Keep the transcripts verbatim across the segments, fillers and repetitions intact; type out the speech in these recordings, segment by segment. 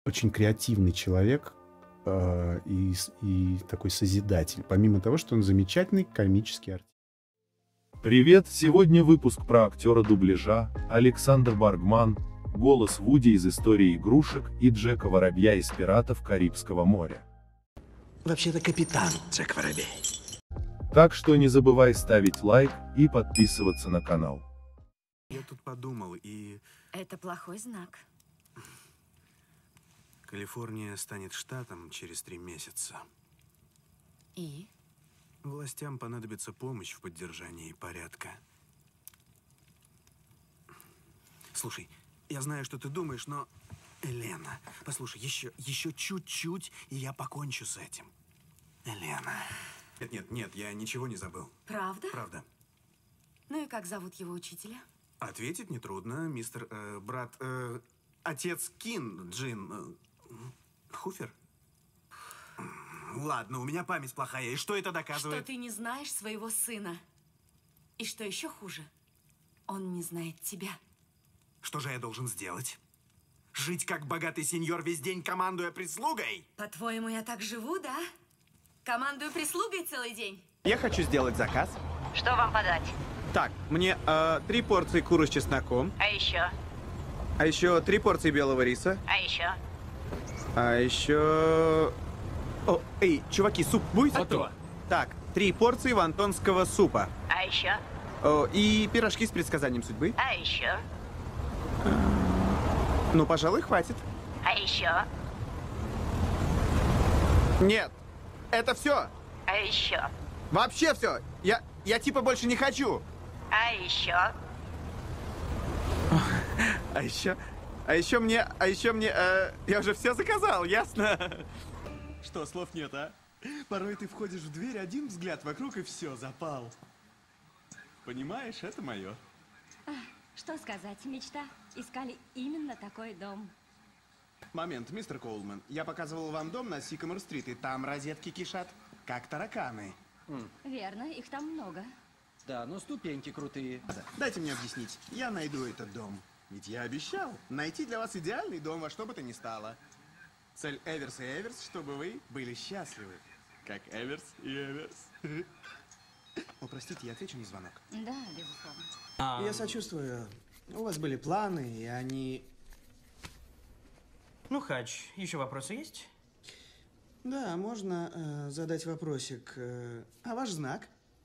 Очень креативный человек, а, и с и такой созидатель, помимо того, что он замечательный комический артист. Привет! Сегодня выпуск про актера дубляжа, Александр Баргман, голос Вуди из «Истории игрушек» и Джека Воробья из «Пиратов Карибского моря». Вообще-то капитан Джек Воробей. Так что не забывай ставить лайк и подписываться на канал. Я тут подумал, и Это плохой знак. Калифорния станет штатом через три месяца. И? Властям понадобится помощь в поддержании порядка. Слушай, я знаю, что ты думаешь, но... Елена, послушай, еще, еще чуть-чуть, и я покончу с этим. Елена. Нет, нет, нет, я ничего не забыл. Правда? Правда. Ну и как зовут его учителя? Ответить нетрудно, мистер... Э, брат... Э, отец Кин, Джин... Э, Хуфер? Ладно, у меня память плохая, и что это доказывает? Что ты не знаешь своего сына. И что еще хуже, он не знает тебя. Что же я должен сделать? Жить как богатый сеньор, весь день командуя прислугой? По-твоему, я так живу, да? Командую прислугой целый день? Я хочу сделать заказ. Что вам подать? Так, мне э, три порции куры с чесноком, А еще? а еще три порции белого риса, А еще? а еще... О, эй, чуваки, суп будете? Готово. Так, три порции вантонского супа. А еще? О, и пирожки с предсказанием судьбы. А еще? Ну, пожалуй, хватит. А еще? Нет, это все. А еще? Вообще все. Я, я типа больше не хочу. А еще? А еще... А еще мне... А еще мне... э, я уже все заказал, ясно? Что, слов нет, а? Порой ты входишь в дверь, один взгляд вокруг и все, запал. Понимаешь, это мое. Что сказать, мечта. Искали именно такой дом. Момент, мистер Коулман. Я показывал вам дом на Сикамор-стрит, и там розетки кишат, как тараканы. Верно, их там много. Да, но ступеньки крутые. Дайте мне объяснить. Я найду этот дом. Ведь я обещал найти для вас идеальный дом во что бы то ни стало. Цель Эверс и Эверс, чтобы вы были счастливы. Как Эверс и Эверс. О, простите, я отвечу на звонок. Да, безусловно. Я сочувствую. У вас были планы, и они... Ну, Хач, еще вопросы есть? Да, можно э, задать вопросик. Э, а ваш знак?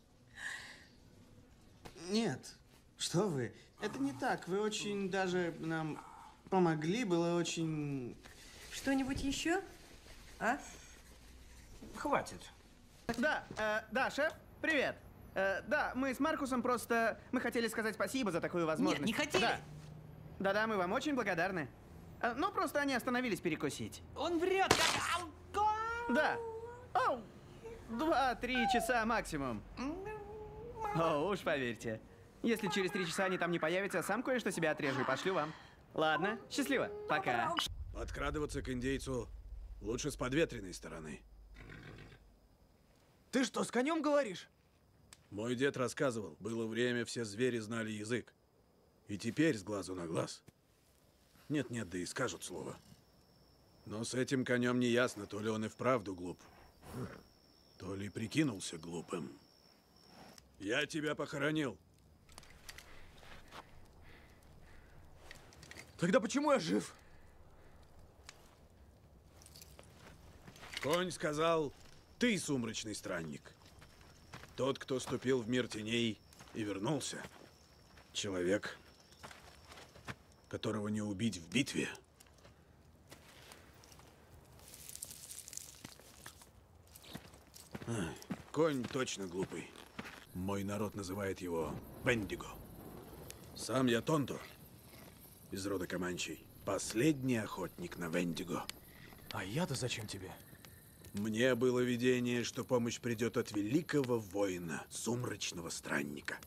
Нет. Что вы? Это не так. Вы очень даже нам помогли. Было очень... Что-нибудь еще? А? Хватит. Да, э, да, шеф, привет. Э, да, мы с Маркусом просто... Мы хотели сказать спасибо за такую возможность. Нет, не хотели. Да. Да-да, мы вам очень благодарны. Э, ну, просто они остановились перекусить. Он врет, как... Да. Оу. Два-три часа максимум. О, уж поверьте. Если через три часа они там не появятся, сам кое-что себе отрежу и пошлю вам. Ладно, счастливо. Пока. Подкрадываться к индейцу лучше с подветренной стороны. Ты что, с конем говоришь? Мой дед рассказывал, было время, все звери знали язык. И теперь с глазу на глаз. Нет-нет, да и скажут слово. Но с этим конем не ясно, то ли он и вправду глуп, то ли прикинулся глупым. Я тебя похоронил. Тогда почему я жив? Конь сказал, ты сумрачный странник. Тот, кто ступил в мир теней и вернулся. Человек, которого не убить в битве. Ай, конь точно глупый. Мой народ называет его Бендиго. Сам я Тонто, из рода Команчей. Последний охотник на Вендиго. А я-то зачем тебе? Мне было видение, что помощь придет от великого воина, сумрачного странника.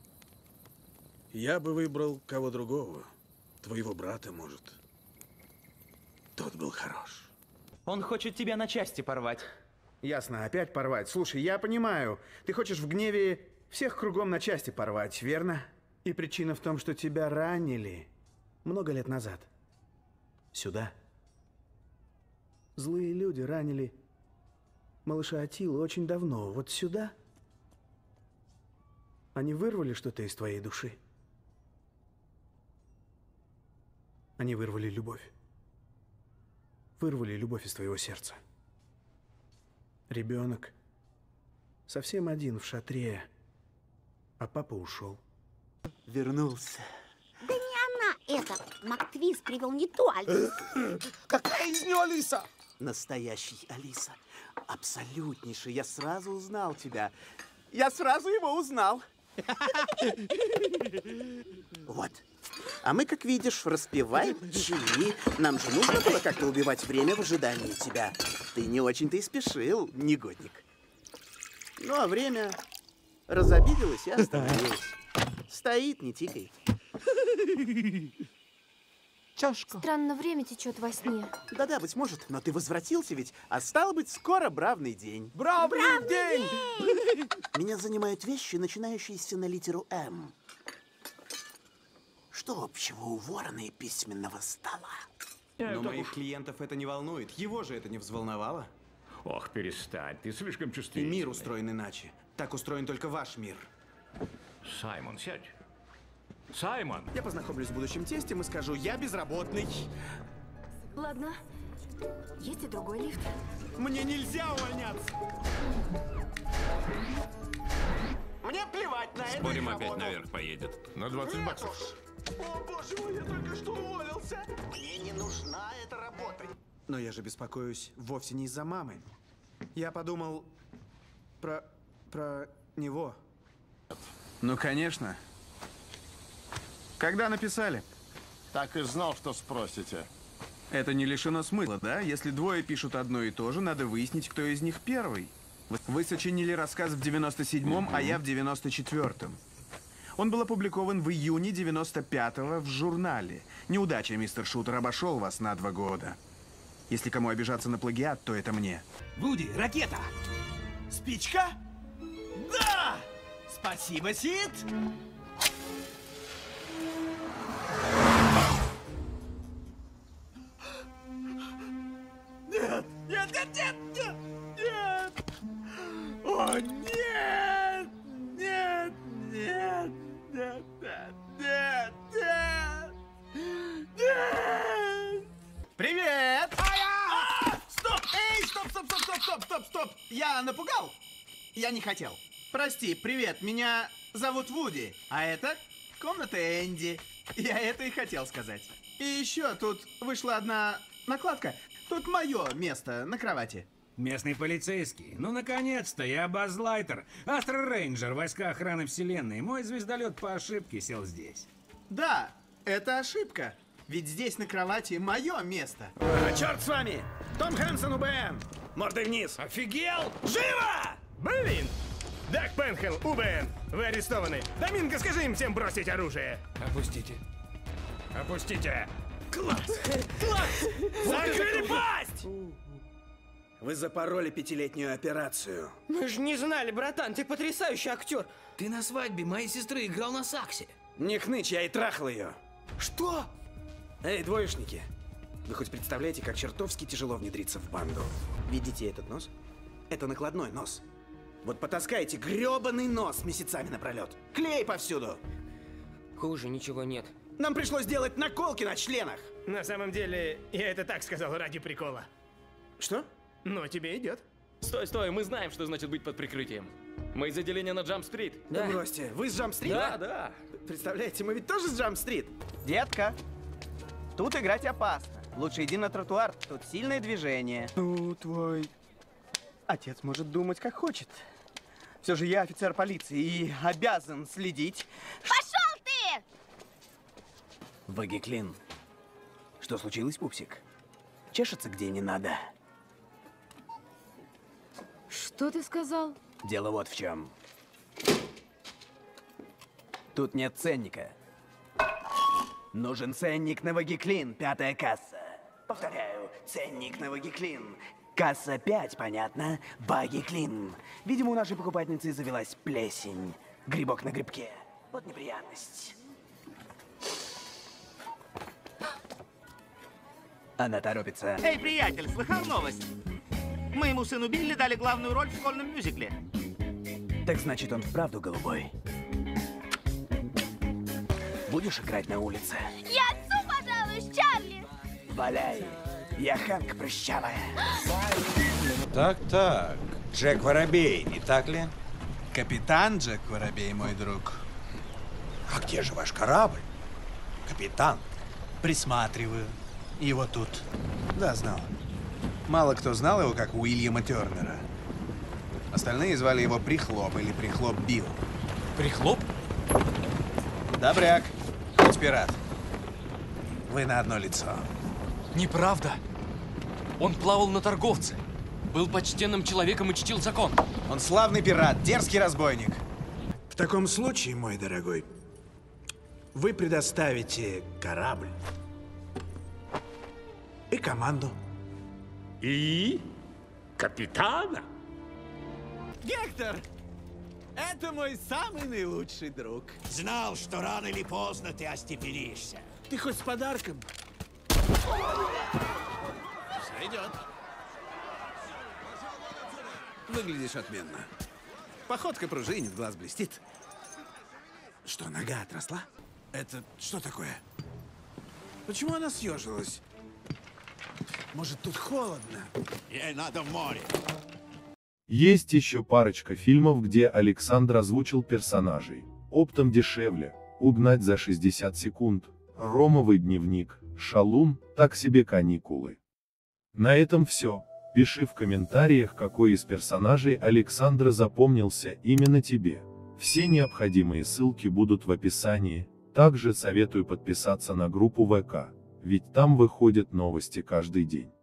Я бы выбрал кого другого. Твоего брата, может. Тот был хорош. Он хочет тебя на части порвать. Ясно, опять порвать. Слушай, я понимаю. Ты хочешь в гневе всех кругом на части порвать, верно? И причина в том, что тебя ранили много лет назад. Сюда. Злые люди ранили малыша Атилу очень давно. Вот сюда. Они вырвали что-то из твоей души. Они вырвали любовь. Вырвали любовь из твоего сердца. Ребенок совсем один в шатре, а папа ушел. Вернулся. Да не она, это. Мактвиз привел не ту Алису. Какая из нее Алиса? Настоящий Алиса. Абсолютнейший. Я сразу узнал тебя. Я сразу его узнал. Вот. А мы, как видишь, распеваем чили. Нам же нужно было как-то убивать время в ожидании тебя. Ты не очень-то и спешил, негодник. Ну, а время разобиделось и остановилось. Стоит, не тикает. Чашка. Странно, время течет во сне. Да-да, быть может, но ты возвратился ведь, а стало быть, скоро бравный день. Бравный, бравный день! день! Меня занимают вещи, начинающиеся на литеру «М». Что общего у ворона и письменного стола? Но моих клиентов это не волнует. Его же это не взволновало. Ох, перестань, ты слишком И чувствительный. мир устроен иначе. Так устроен только ваш мир. Саймон, сядь. Саймон! Я познакомлюсь с будущим тестем и скажу, я безработный. Ладно. Есть и другой лифт. Мне нельзя увольняться. Мне плевать на это. Спорим, опять наверх поедет. На двадцать баксов. О, боже мой, я только что уволился. Мне не нужна эта работа. Но я же беспокоюсь вовсе не из-за мамы. Я подумал про... про него. Ну, конечно. Когда написали? Так и знал, что спросите. Это не лишено смысла, да? Если двое пишут одно и то же, надо выяснить, кто из них первый. Вы сочинили рассказ в девяносто седьмом, а я в девяносто четвёртом. Он был опубликован в июне девяносто пятого в журнале. Неудача, мистер Шутер, обошел вас на два года. Если кому обижаться на плагиат, то это мне. Вуди, ракета! Спичка? Да! Спасибо, Сид! Нет! Нет, нет, нет, нет! Нет! О, нет! Нет, нет, нет, нет, нет, нет! Нет! Привет! А, стоп! Эй, стоп, стоп, стоп, стоп, стоп, стоп, стоп! Я напугал? Я не хотел. Прости, привет, меня зовут Вуди, а это комната Энди. Я это и хотел сказать. И еще тут вышла одна накладка. Тут мое место на кровати. Местный полицейский. Ну, наконец-то, я Базз Лайтер, Астро Рейнджер, войска охраны вселенной. Мой звездолет по ошибке сел здесь. Да, это ошибка. Ведь здесь на кровати мое место. А, черт с вами! Том Хэнсон, УБН! Мордой вниз! Офигел! Живо! Блин! Даг Пенхел, УБН! Вы арестованы! Доминго, скажи им всем бросить оружие! Опустите. Опустите! Класс! Класс! Закрыли пасть! Вы запороли пятилетнюю операцию. Мы же не знали, братан, ты потрясающий актер. Ты на свадьбе моей сестры играл на саксе. Не хнычь, я и трахал ее. Что? Эй, двоечники, вы хоть представляете, как чертовски тяжело внедриться в банду? Видите этот нос? Это накладной нос. Вот потаскайте грёбаный нос месяцами напролет. Клей повсюду. Хуже ничего нет. Нам пришлось делать наколки на членах. На самом деле, я это так сказал ради прикола. Что? Но тебе идет. Стой, стой, мы знаем, что значит быть под прикрытием. Мы из отделения на Джамп-стрит. Да, бросьте, вы с Джамп-стрит? Да, да. Представляете, мы ведь тоже с Джамп-стрит. Детка, тут играть опасно. Лучше иди на тротуар, тут сильное движение. Ну, твой отец может думать, как хочет. Все же я офицер полиции и обязан следить. Пошел ты! Вагиклин. Что случилось, пупсик? Чешется где не надо. Что ты сказал? Дело вот в чем. Тут нет ценника. Нужен ценник на Вагиклин, пятая касса. Повторяю, ценник на Вагиклин. Касса пять, понятно? Вагиклин. Видимо, у нашей покупательницы завелась плесень. Грибок на грибке. Вот неприятность. Она торопится. Эй, приятель, слыхал новость? Моему сыну Билли дали главную роль в школьном мюзикле. Так значит, он вправду голубой. Будешь играть на улице? Я отцу пожалуюсь, Чарли! Валяй, я Хэнк прыщавая. Так-так, Джек Воробей, не так ли? Капитан Джек Воробей, мой друг. А где же ваш корабль, капитан? Присматриваю. Его тут. Да, знал. Мало кто знал его как Уильяма Тернера. Остальные звали его Прихлоп или Прихлоп Билл. Прихлоп? Добряк. Хоть пират. Вы на одно лицо. Неправда. Он плавал на торговце. Был почтенным человеком и чтил закон. Он славный пират, дерзкий разбойник. В таком случае, мой дорогой, вы предоставите корабль и команду. И капитана. Гектор! Это мой самый наилучший друг. Знал, что рано или поздно ты остепенишься. Ты хоть с подарком? Сойдет. Выглядишь отменно. Походка пружинит, глаз блестит. Что, нога отросла? Это что такое? Почему она съежилась? Может, тут холодно? Ей надо в море. Есть еще парочка фильмов, где Александр озвучил персонажей. Оптом дешевле, Угнать за шестьдесят секунд, Ромовый дневник, Шалун, Так себе каникулы. На этом все. Пиши в комментариях, какой из персонажей Александра запомнился именно тебе. Все необходимые ссылки будут в описании. Также советую подписаться на группу вэ ка, ведь там выходят новости каждый день.